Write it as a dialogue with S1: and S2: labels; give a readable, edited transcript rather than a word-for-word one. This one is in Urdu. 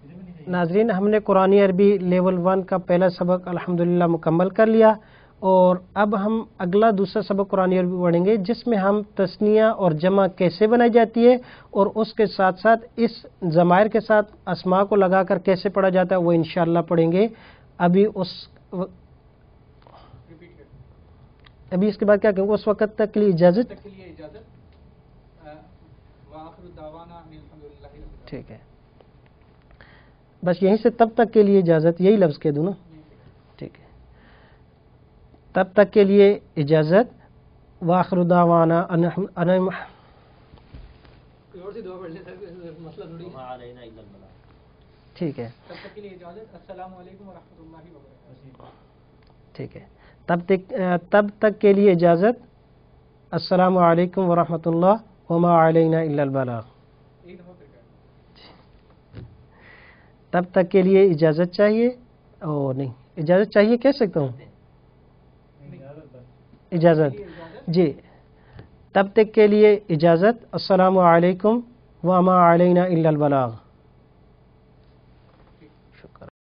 S1: ناظرین، ہم نے قرآن عربی لیول 1 کا پہلا سبق الحمدللہ مکمل کر لیا، اور اب ہم اگلا دوسرا سبق قرآن عربی پڑھیں گے، جس میں ہم تثنیہ اور جمع کیسے بنائی جاتی ہے، اور اس کے ساتھ ساتھ اس ضمائر کے ساتھ اسماء کو لگا کر کیسے پڑھا جاتا ہے وہ انشاءاللہ پڑھیں گے۔ ابھی اس کے بعد کیا کہیں گے؟ اس وقت تک کے لیے اجازت۔ ٹھیک ہے، بس یہیں سے تب تک کے لیے اجازت، یہی لفظ کہہ دوں نا؟ ٹھیک ہے، تب تک کے لیے اجازت۔ وآخر دعوانا ٹھیک ہے،
S2: تب تک کے لیے اجازت۔ السلام علیکم ورحمۃ اللہ وبرکاتہ۔
S1: ٹھیک ہے، تب تک کے لیے اجازت۔ السلام علیکم ورحمۃ اللہ وما علینا الا البلاغ۔ تب تک کے لیے اجازت چاہیے، او نہیں، اجازت چاہیے کہہ سکتا ہوں؟ اجازت، جی، تب تک کے لیے اجازت۔ السلام علیکم وما علینا الا البلاغ۔